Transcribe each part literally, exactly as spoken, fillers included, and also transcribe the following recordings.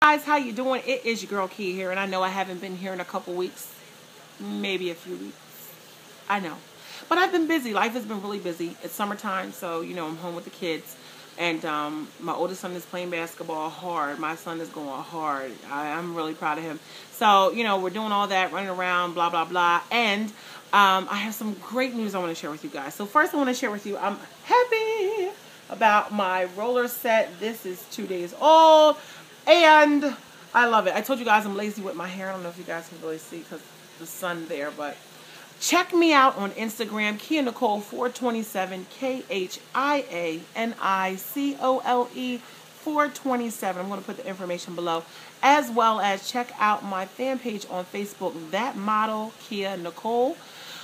Guys, how you doing? It is your girl Key here, and I know I haven't been here in a couple weeks, maybe a few weeks. I know, but I've been busy. Life has been really busy. It's summertime, so you know I'm home with the kids, and um, my oldest son is playing basketball hard. My son is going hard. I, I'm really proud of him. So you know we're doing all that, running around, blah blah blah, and um, I have some great news I want to share with you guys. So first, I want to share with you I'm happy about my roller set. This is two days old. And I love it. I told you guys I'm lazy with my hair. I don't know if you guys can really see because the sun there, but check me out on Instagram, Kia Nicole four twenty-seven, K H I A N I C O L E four twenty-seven. I'm going to put the information below, as well as check out my fan page on Facebook, That Model Kia Nicole.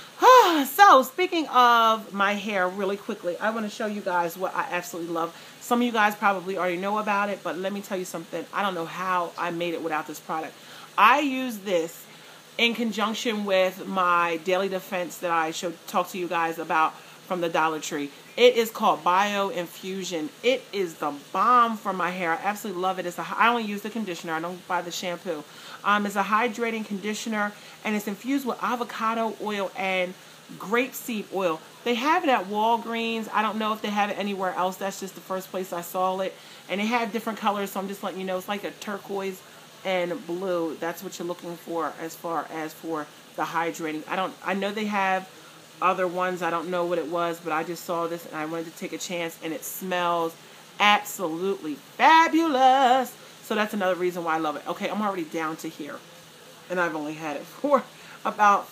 So, speaking of my hair, really quickly, I want to show you guys what I absolutely love. Some of you guys probably already know about it, but let me tell you something. I don't know how I made it without this product. I use this in conjunction with my Daily Defense that I showed talk to you guys about from the Dollar Tree. It is called Bio Infusion. It is the bomb for my hair. I absolutely love it. It's a, I only use the conditioner. I don't buy the shampoo. Um, it's a hydrating conditioner, and it's infused with avocado oil and grapeseed oil. They have it at Walgreens. I don't know if they have it anywhere else. That's just the first place I saw it. And they have different colors, so I'm just letting you know. It's like a turquoise and blue. That's what you're looking for as far as for the hydrating. I don't. I know they have other ones. I don't know what it was, but I just saw this and I wanted to take a chance, and it smells absolutely fabulous. So that's another reason why I love it. Okay, I'm already down to here, and I've only had it for about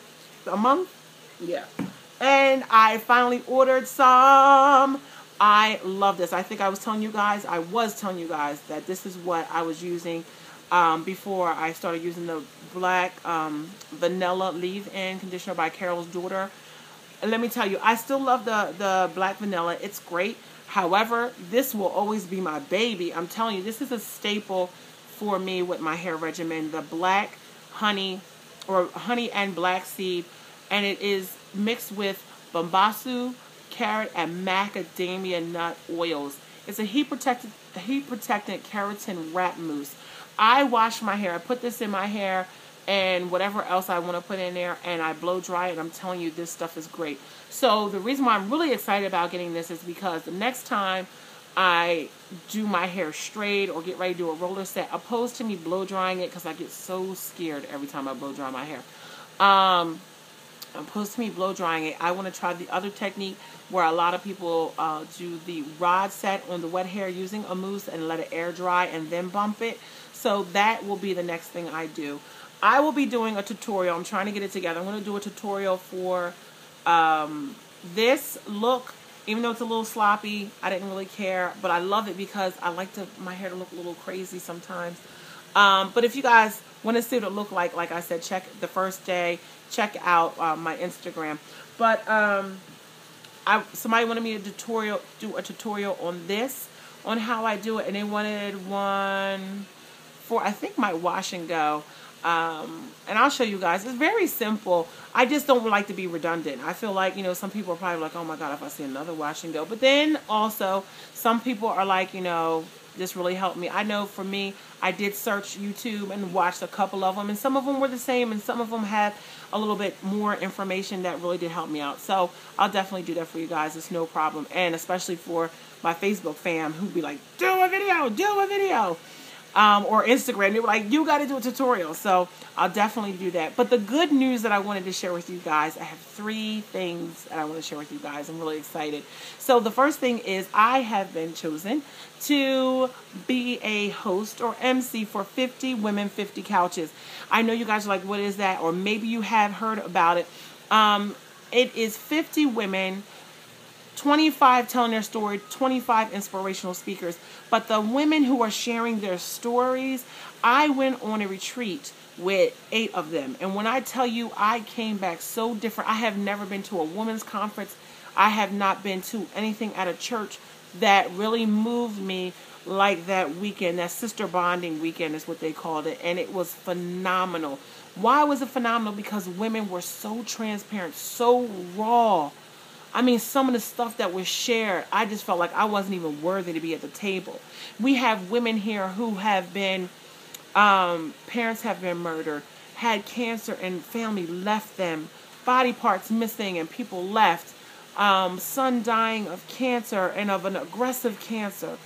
a month. Yeah. And I finally ordered some. I love this. I think I was telling you guys, I was telling you guys that this is what I was using um, before I started using the black um, vanilla leave-in conditioner by Carol's Daughter. And let me tell you, I still love the, the black vanilla. It's great. However, this will always be my baby. I'm telling you, this is a staple for me with my hair regimen. The black honey, or honey and black seed. And it is mixed with bambasu, carrot, and macadamia nut oils. It's a heat protected, heat protectant keratin wrap mousse. I wash my hair. I put this in my hair and whatever else I want to put in there, and I blow dry it. And I'm telling you, this stuff is great. So the reason why I'm really excited about getting this is because the next time I do my hair straight or get ready to do a roller set, opposed to me blow drying it, because I get so scared every time I blow dry my hair. Um... opposed to me blow drying it, I want to try the other technique where a lot of people uh, do the rod set on the wet hair using a mousse and let it air dry and then bump it. So that will be the next thing I do. I will be doing a tutorial. I'm trying to get it together. I'm going to do a tutorial for um, this look. Even though it's a little sloppy, I didn't really care, but I love it because I like to my hair to look a little crazy sometimes. Um, but if you guys want to see what it look like, like I said, check the first day. Check out uh, my Instagram. But um, I somebody wanted me to tutorial do a tutorial on this, on how I do it, and they wanted one for I think my wash and go. Um, and I'll show you guys. It's very simple. I just don't like to be redundant. I feel like, you know, some people are probably like, oh my God, if I see another wash and go. But then also, some people are like, you know, this really helped me. I know for me, I did search YouTube and watched a couple of them, and some of them were the same, and some of them had a little bit more information that really did help me out. So I'll definitely do that for you guys. It's no problem. And especially for my Facebook fam who'd be like, do a video, do a video. Um, or Instagram, they were like, you got to do a tutorial. So I'll definitely do that. But the good news that I wanted to share with you guys, I have three things that I want to share with you guys. I'm really excited. So the first thing is I have been chosen to be a host or M C for fifty Women, fifty Couches. I know you guys are like, what is that? Or maybe you have heard about it. Um, it is fifty women, twenty-five telling their story, twenty-five inspirational speakers. But the women who are sharing their stories, I went on a retreat with eight of them. And when I tell you, I came back so different. I have never been to a women's conference. I have not been to anything at a church that really moved me like that weekend. That sister bonding weekend is what they called it. And it was phenomenal. Why was it phenomenal? Because women were so transparent, so raw. I mean, some of the stuff that was shared, I just felt like I wasn't even worthy to be at the table. We have women here who have been, um, parents have been murdered, had cancer and family left them, body parts missing and people left, um, son dying of cancer and of an aggressive cancer,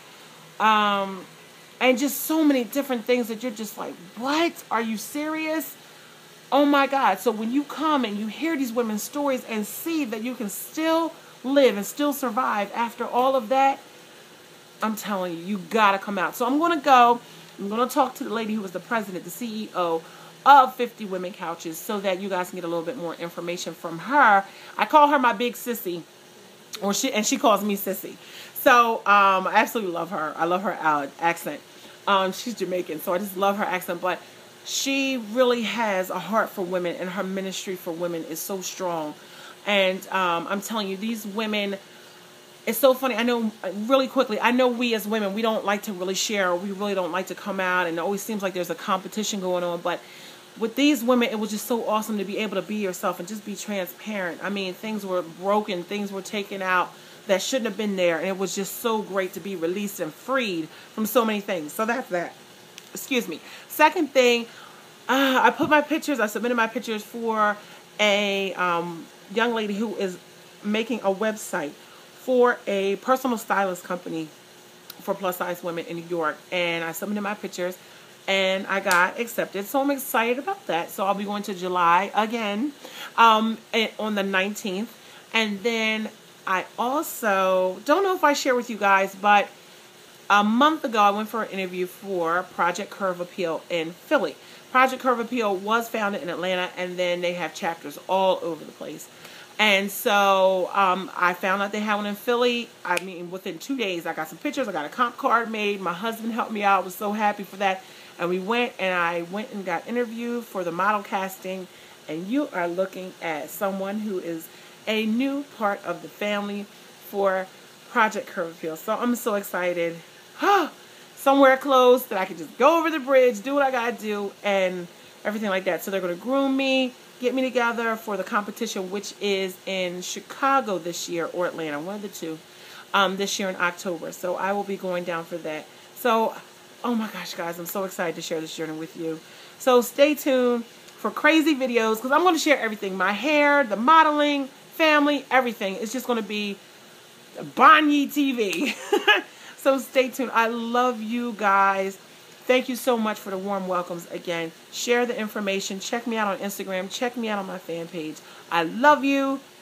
um, and just so many different things that you're just like, what? Are you serious? Oh my God. So when you come and you hear these women's stories and see that you can still live and still survive after all of that, I'm telling you, you got to come out. So I'm going to go, I'm going to talk to the lady who was the president, the C E O of fifty Women Couches, so that you guys can get a little bit more information from her. I call her my big sissy, or she, and she calls me sissy. So um, I absolutely love her. I love her uh, accent. Um, she's Jamaican, so I just love her accent. But she really has a heart for women, and her ministry for women is so strong. And um, I'm telling you, these women, it's so funny. I know, really quickly, I know we as women, we don't like to really share, or we really don't like to come out, and it always seems like there's a competition going on. But with these women, it was just so awesome to be able to be yourself and just be transparent. I mean, things were broken, things were taken out that shouldn't have been there, and it was just so great to be released and freed from so many things. So that's that. Excuse me. Second thing, uh, I put my pictures, I submitted my pictures for a um, young lady who is making a website for a personal stylist company for plus size women in New York. And I submitted my pictures and I got accepted. So I'm excited about that. So I'll be going to July again um, on the nineteenth. And then I also, don't know if I share with you guys, but a month ago, I went for an interview for Project Curve Appeal in Philly. Project Curve Appeal was founded in Atlanta, and then they have chapters all over the place. And so um, I found out they had one in Philly. I mean, within two days, I got some pictures. I got a comp card made. My husband helped me out. I was so happy for that. And we went, and I went and got interviewed for the model casting. And you are looking at someone who is a new part of the family for Project Curve Appeal. So I'm so excited. Somewhere close that I can just go over the bridge, do what I gotta do, and everything like that. So they're gonna groom me, get me together for the competition, which is in Chicago this year, or Atlanta, one of the two, um, this year in October. So I will be going down for that. So, oh my gosh, guys, I'm so excited to share this journey with you. So stay tuned for crazy videos, because I'm gonna share everything. My hair, the modeling, family, everything. It's just gonna be Bonnie T V. So stay tuned. I love you guys. Thank you so much for the warm welcomes again. Share the information. Check me out on Instagram. Check me out on my fan page. I love you.